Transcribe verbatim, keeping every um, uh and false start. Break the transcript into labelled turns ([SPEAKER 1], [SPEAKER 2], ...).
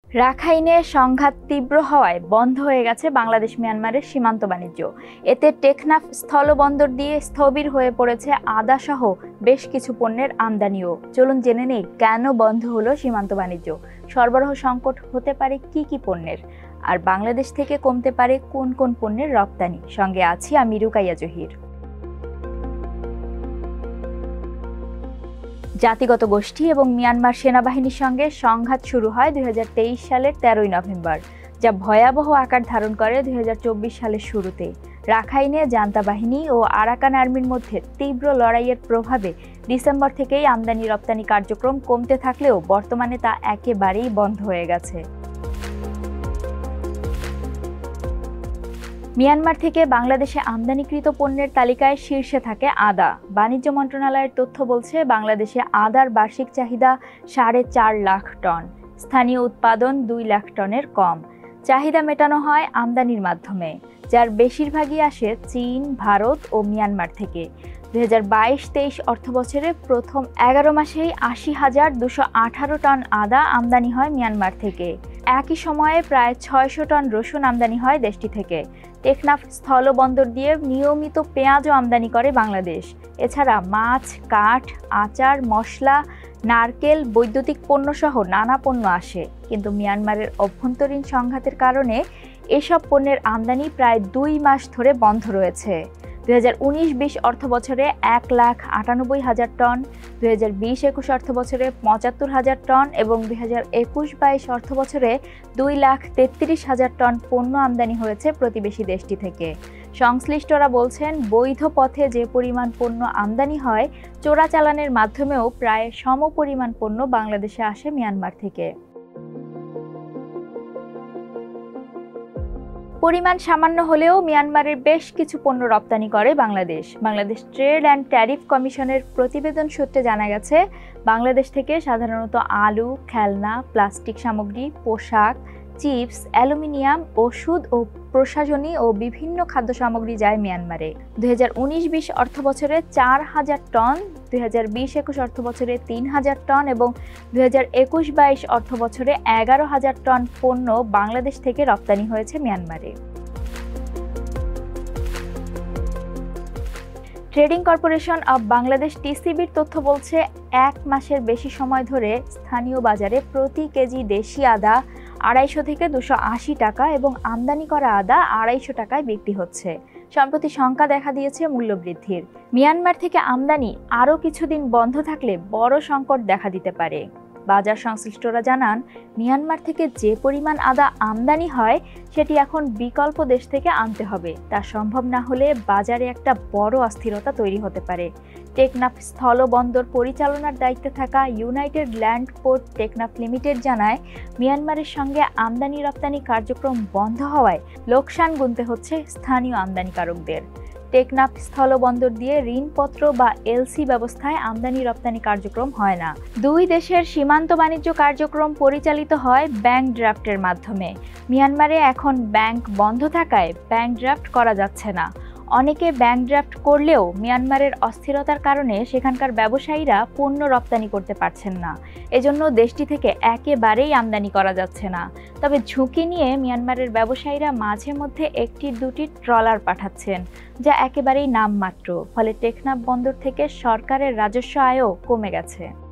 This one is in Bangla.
[SPEAKER 1] রাখাইনে সংঘাত তীব্র হওয়ায় বন্ধ হয়ে গেছে বাংলাদেশ মিয়ানমারের সীমান্ত বাণিজ্য। এতে টেকনাফ স্থলবন্দর দিয়ে স্থবির হয়ে পড়েছে আদা সহ বেশ কিছু পণ্যের আমদানিও। চলুন জেনে নেই কেন বন্ধ হলো সীমান্ত বাণিজ্য, সরবরাহ সংকট হতে পারে কি কি পণ্যের, আর বাংলাদেশ থেকে কমতে পারে কোন কোন পণ্যের রপ্তানি। সঙ্গে আছি আমি রুকাইয়া জহির। জাতিগত গোষ্ঠী এবং মিয়ানমার সেনাবাহিনীর সঙ্গে সংঘাত শুরু হয় দুই হাজার তেইশ সালের তেরোই নভেম্বর, যা ভয়াবহ আকার ধারণ করে দুই হাজার চব্বিশ সালের শুরুতে। রাখাইনে জান্তা বাহিনী ও আরাকান আর্মির মধ্যে তীব্র লড়াইয়ের প্রভাবে ডিসেম্বর থেকেই আমদানি রপ্তানি কার্যক্রম কমতে থাকলেও বর্তমানে তা একেবারেই বন্ধ হয়ে গেছে। মিয়ানমার থেকে বাংলাদেশে আমদানিকৃত পণ্যের তালিকায় শীর্ষে থাকে আদা। বাণিজ্য মন্ত্রণালয়ের তথ্য বলছে, বাংলাদেশে আদার বার্ষিক চাহিদা সাড়ে চার লাখ টন, স্থানীয় উৎপাদন দুই লাখ টনের কম। চাহিদা মেটানো হয় আমদানির মাধ্যমে, যার বেশিরভাগই আসে চীন, ভারত ও মিয়ানমার থেকে। দুই হাজার বাইশ তেইশ অর্থ বছরে প্রথম এগারো মাসেই আশি হাজার দুশো আঠারো টন আদা আমদানি হয় মিয়ানমার থেকে। একই সময়ে প্রায় ছয়শো টন রসুন আমদানি হয় দেশটি থেকে। টেকনাফ স্থলবন্দর দিয়ে নিয়মিত পেঁয়াজও আমদানি করে বাংলাদেশ। এছাড়া মাছ, কাঠ, আচার, মশলা, নারকেল, বৈদ্যুতিক পণ্য সহ নানা পণ্য আসে। কিন্তু মিয়ানমারের অভ্যন্তরীণ সংঘাতের কারণে এসব পণ্যের আমদানি প্রায় দুই মাস ধরে বন্ধ রয়েছে। দুই হাজার উনিশ বিশ অর্থ বছরে এক লাখ আটানব্বই হাজার টন, দুই হাজার বিশ একুশ অর্থ বছরে পঁচাত্তর হাজার টন এবং দুই হাজার একুশ বাইশ অর্থ বছরে দুই লাখ তেত্রিশ হাজার টন পণ্য আমদানি হয়েছে প্রতিবেশী দেশটি থেকে। সংশ্লিষ্টরা বলছেন, বৈধ পথে যে পরিমাণ পণ্য আমদানি হয়, চোরাচালানের মাধ্যমেও প্রায় সমপরিমাণ পণ্য বাংলাদেশে আসে মিয়ানমার থেকে। পরিমাণ সামান্য হলেও মিয়ানমারের বেশ কিছু পণ্য রপ্তানি করে Bangladesh. Bangladesh Trade and Tariff কমিশনের প্রতিবেদন সূত্রে জানা গেছে, বাংলাদেশ থেকে সাধারণত আলু, খেলনা, প্লাস্টিক সামগ্রী, পোশাক, চিপস, অ্যালুমিনিয়াম, ওষুধ ও প্রসাধনী ও বিভিন্ন খাদ্য সামগ্রী যায় মিয়ানমারে। দুই হাজার উনিশ বিশ অর্থ বছরে চার হাজার টন, দুই হাজার বিশ একুশ অর্থ বছরে তিন হাজার টন এবং দুই হাজার একুশ বাইশ অর্থ বছরে এগারো হাজার টন পণ্য বাংলাদেশ থেকে রপ্তানি হয়েছে মিয়ানমারে। ট্রেডিং কর্পোরেশন অব বাংলাদেশ টিসিবির তথ্য বলছে, এক মাসের বেশি সময় ধরে স্থানীয় বাজারে প্রতি কেজি দেশি আদা আড়াইশো থেকে দুশো আশি টাকা এবং আমদানি করা আদা আড়াইশো টাকায় বিক্রি হচ্ছে। সম্প্রতি শঙ্কা দেখা দিয়েছে মূল্যবৃদ্ধির। মিয়ানমার থেকে আমদানি আরও কিছুদিন বন্ধ থাকলে বড় সংকট দেখা দিতে পারে। বাজার সংশ্লিষ্টরা জানান, মিয়ানমার থেকে যে পরিমাণ আদা আমদানি হয় সেটি এখন বিকল্প দেশ থেকে আনতে হবে। তা সম্ভব না হলে বাজারে একটা বড় অস্থিরতা তৈরি হতে পারে। টেকনাফ স্থলবন্দর পরিচালনার দায়িত্বে থাকা United Land Port Teknaf Limited জানায়, মিয়ানমারের সঙ্গে আমদানি রপ্তানি কার্যক্রম বন্ধ হওয়ায় লোকসান গুনতে হচ্ছে স্থানীয় আমদানিকারকদের। টেকনাফ স্থলবন্দর দিয়ে ঋণপত্র বা এলসি ব্যবস্থায় আমদানি রপ্তানি কার্যক্রম হয় না। দুই দেশের সীমান্ত বাণিজ্য কার্যক্রম পরিচালিত হয় ব্যাংক ড্রাফটের মাধ্যমে। মিয়ানমারে এখন ব্যাংক বন্ধ থাকায় ব্যাংক ড্রাফট করা যাচ্ছে না। অনেকে ব্যাংক ড্রাফট করলেও মিয়ানমারের অস্থিরতার কারণে সেখানকার ব্যবসায়ীরা পণ্য রপ্তানি করতে পারছেন না। এজন্য দেশটি থেকে একেবারেই আমদানি করা যাচ্ছে না। তবে ঝুঁকি নিয়ে মিয়ানমারের ব্যবসায়ীরা মাঝে মধ্যে একটি দুটি ট্রলার পাঠাচ্ছেন, যা একেবারেই নামমাত্র। ফলে টেকনাফ বন্দর থেকে সরকারের রাজস্ব আয়ও কমে গেছে।